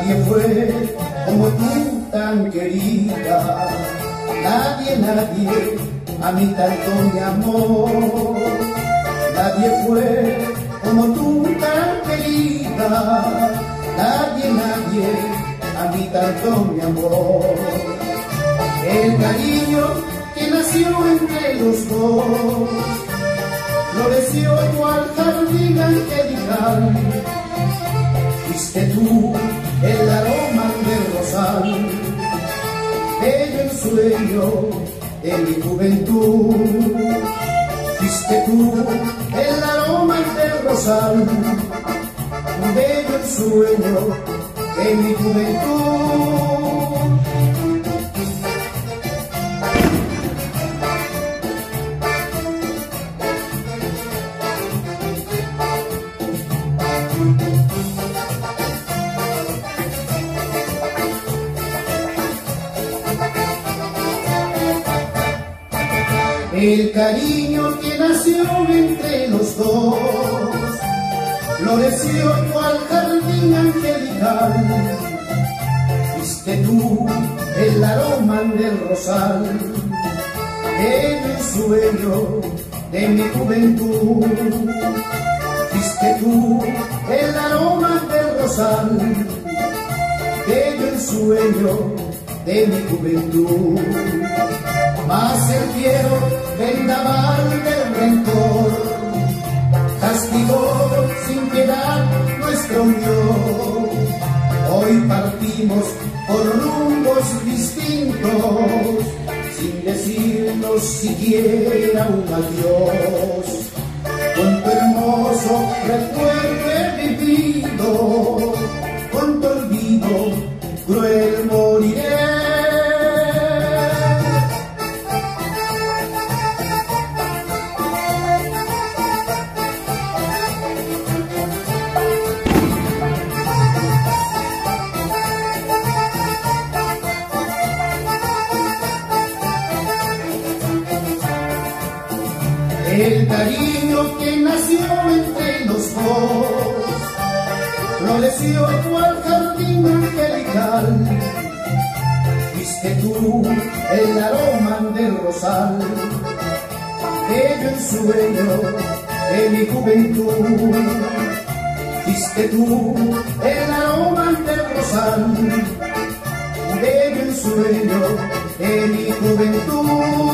Nadie fue como tú tan querida, nadie, nadie a mí tanto me amó. Nadie fue como tú tan querida, nadie, nadie a mí tanto me amó. El cariño que nació entre los dos floreció igual jardín angelical. Fuiste tú el aroma del rosal, bello ensueño de mi juventud. Fuiste tú el aroma del rosal, bello ensueño de mi juventud. El cariño que nació entre los dos floreció cual jardín angelical. Fuiste tú el aroma del rosal, el sueño de mi juventud. Fuiste tú el aroma del rosal, el sueño de mi juventud. Mas el fiero vendaval del rencor castigó sin piedad nuestra unión. Hoy partimos por rumbos distintos, sin decirnos siquiera un adiós. Con tu hermoso recuerdo he vivido, con tu olvido cruel moriré. El cariño que nació entre los dos floreció cual jardín angelical. Fuiste tú el aroma del rosal, bello ensueño de mi juventud. Fuiste tú el aroma del rosal, bello ensueño de mi juventud.